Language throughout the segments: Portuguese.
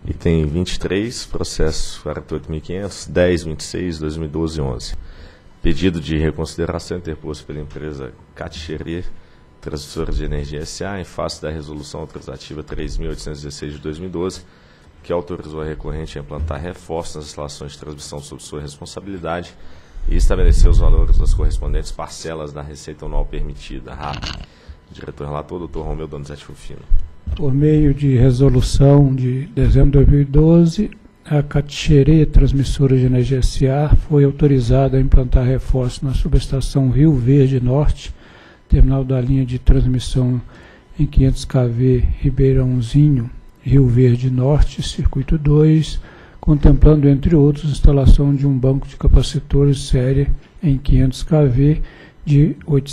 Item 23, processo 48.500, 10.26/2012-11. Pedido de reconsideração interposto pela empresa Catixerê, Transmissora de Energia S.A., em face da resolução autorizativa 3.816 de 2012, que autorizou a recorrente a implantar reforços nas instalações de transmissão sob sua responsabilidade e estabeleceu os valores das correspondentes parcelas da receita anual permitida, RAP. Diretor relator, doutor Romeu Donizete Rufino. Por meio de resolução de dezembro de 2012, a Catixerê, Transmissora de Energia S.A., foi autorizada a implantar reforços na subestação Rio Verde Norte, terminal da linha de transmissão em 500 kV Ribeirãozinho, Rio Verde Norte, Circuito 2, contemplando, entre outros, a instalação de um banco de capacitores série em 500 kV de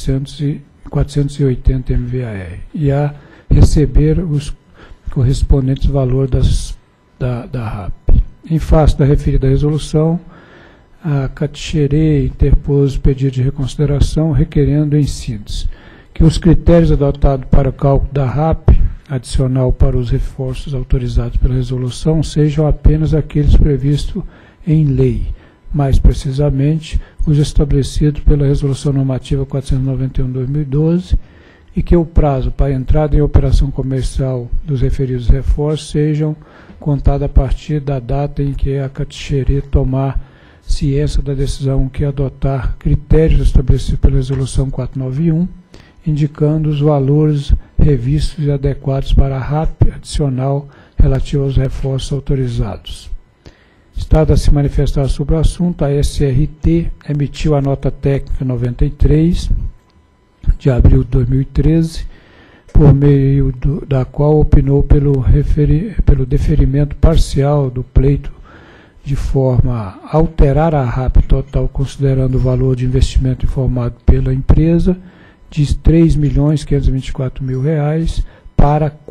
480 MVAR e a receber os correspondentes valores da RAP. Em face da referida resolução, a Catixerê interpôs pedido de reconsideração, requerendo, em síntese, que os critérios adotados para o cálculo da RAP, adicional para os reforços autorizados pela resolução, sejam apenas aqueles previstos em lei, mais precisamente os estabelecidos pela Resolução Normativa 491/2012, e que o prazo para entrada em operação comercial dos referidos reforços sejam contado a partir da data em que a Catixerê tomar ciência da decisão que adotar critérios estabelecidos pela Resolução 491, indicando os valores revistos e adequados para a RAP adicional relativa aos reforços autorizados. Estado a se manifestar sobre o assunto, a SRT emitiu a nota técnica 93, de abril de 2013, por meio da qual opinou pelo deferimento parcial do pleito de forma a alterar a RAP total, considerando o valor de investimento informado pela empresa, de R$ 3.524.000 para R$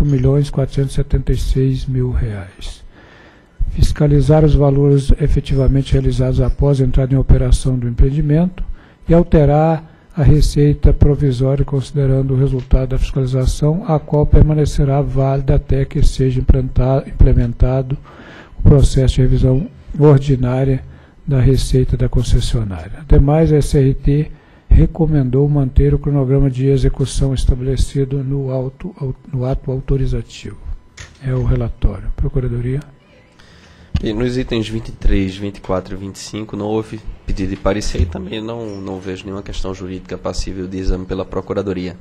4.476.000. Fiscalizar os valores efetivamente realizados após a entrada em operação do empreendimento e alterar a receita provisória, considerando o resultado da fiscalização, a qual permanecerá válida até que seja implementado o processo de revisão ordinária da receita da concessionária. Ademais, a SRT recomendou manter o cronograma de execução estabelecido no ato autorizativo. É o relatório. Procuradoria. E nos itens 23, 24 e 25 não houve pedido de parecer e também não vejo nenhuma questão jurídica passível de exame pela Procuradoria.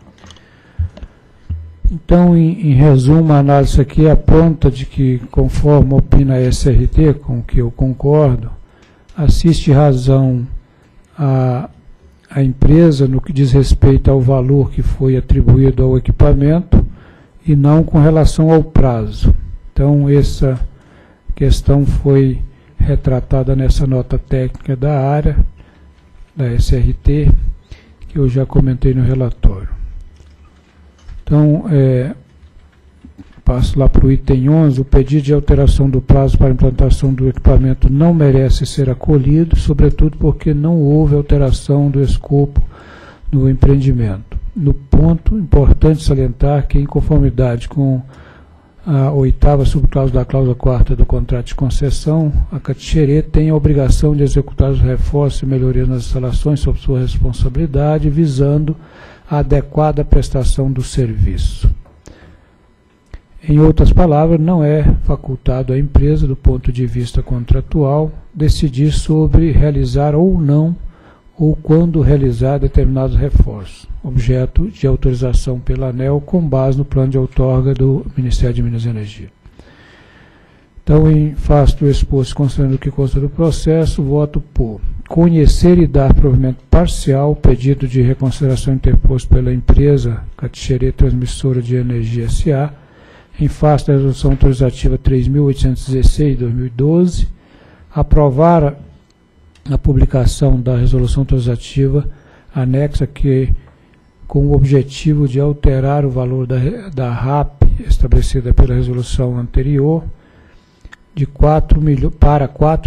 Então, em resumo, a análise aqui aponta de que, conforme opina a SRT, com que eu concordo, assiste razão a empresa no que diz respeito ao valor que foi atribuído ao equipamento e não com relação ao prazo. Então, essa questão foi retratada nessa nota técnica da área, da SRT, que eu já comentei no relatório. Então, passo lá para o item 11, o pedido de alteração do prazo para implantação do equipamento não merece ser acolhido, sobretudo porque não houve alteração do escopo do empreendimento. No ponto, importante salientar que, em conformidade com a 8ª subcláusula da cláusula 4ª do contrato de concessão, a Catixerê tem a obrigação de executar os reforços e melhorias nas instalações sob sua responsabilidade, visando a adequada prestação do serviço. Em outras palavras, não é facultado à empresa, do ponto de vista contratual, decidir sobre realizar ou não, ou quando realizar determinados reforços, objeto de autorização pela ANEEL com base no plano de outorga do Ministério de Minas e Energia. Então, em face do exposto, considerando o que consta do processo, voto por conhecer e dar provimento parcial ao pedido de reconsideração interposto pela empresa Catixerê Transmissora de Energia S.A., em face da resolução autorizativa 3.816 de 2012, aprovar a publicação da resolução autorizativa anexa que, com o objetivo de alterar o valor da RAP estabelecida pela resolução anterior, de para R$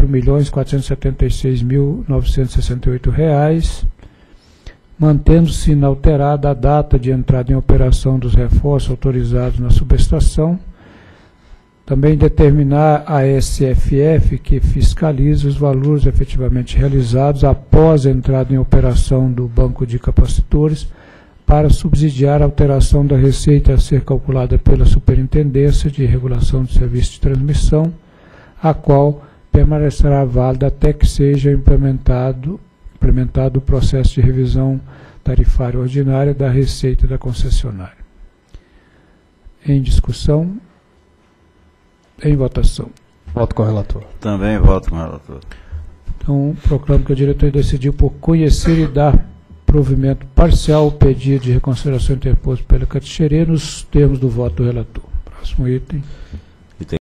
4.476.968, mantendo-se inalterada a data de entrada em operação dos reforços autorizados na subestação, Também determinar a SFF que fiscalize os valores efetivamente realizados após a entrada em operação do banco de capacitores para subsidiar a alteração da receita a ser calculada pela Superintendência de Regulação de Serviços de Transmissão, a qual permanecerá válida até que seja implementado o processo de revisão tarifária ordinária da receita da concessionária. Em discussão. Em votação. Voto com o relator. Também voto com o relator. Então, proclamo que a diretoria decidiu por conhecer e dar provimento parcial ao pedido de reconsideração interposto pela Catixerê nos termos do voto do relator. Próximo item.